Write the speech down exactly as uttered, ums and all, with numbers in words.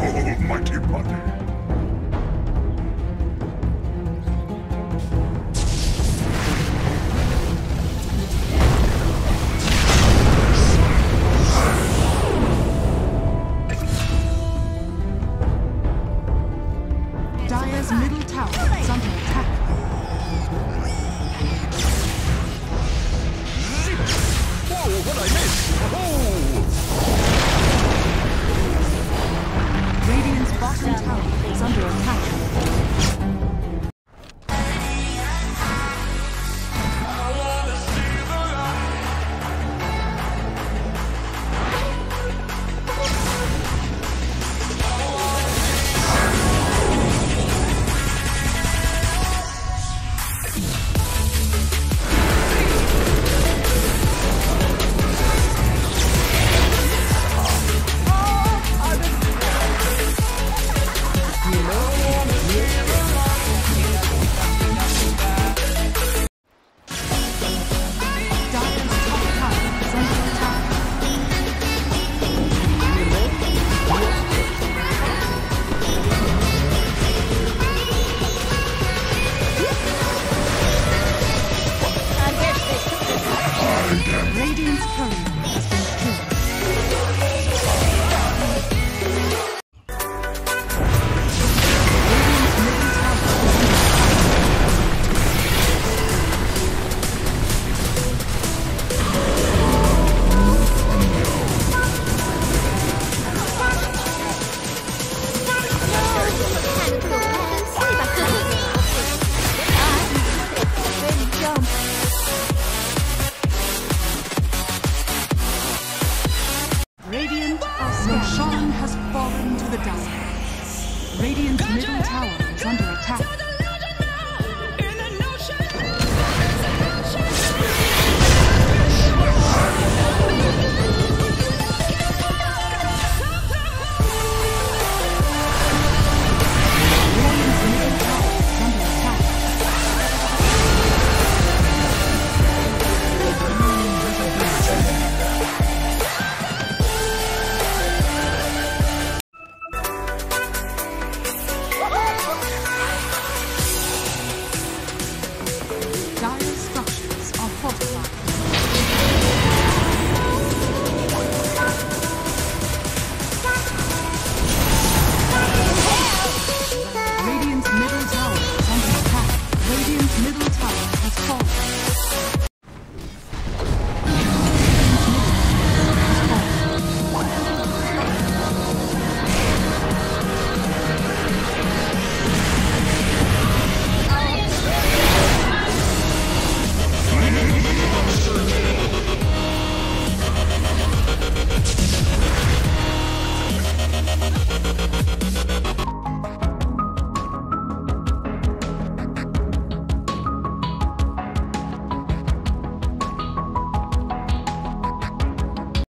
Almighty body. Dire's middle tower is under attack. Whoa, what I missed? Oh! Radiant's bottom tower is under attack. Radiant's courier has been killed. Radiant Roshan has fallen to the dark. Radiant's middle tower is under attack.